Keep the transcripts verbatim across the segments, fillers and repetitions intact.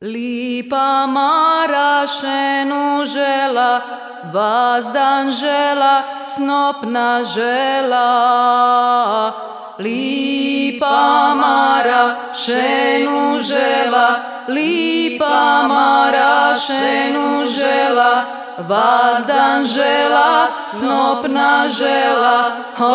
Lipa marašenu žela, vazdan žela, snopna žela. Lipa marašenu žela, lipa marašenu žela, vazdan žela, snopna žela.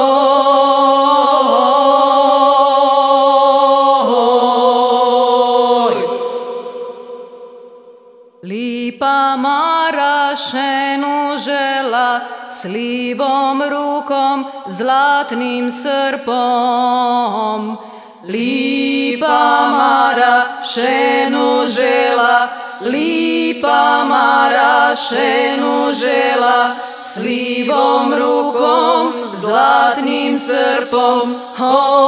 Lipa marašenu žela, s livom rukom, zlatnim srpom. Lipa marašenu žela, lipa marašenu žela, s livom rukom, zlatnim srpom.